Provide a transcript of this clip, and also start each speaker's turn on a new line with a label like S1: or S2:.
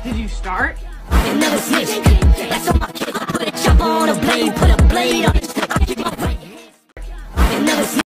S1: Did you start?
S2: Never snitch. That's on my kid.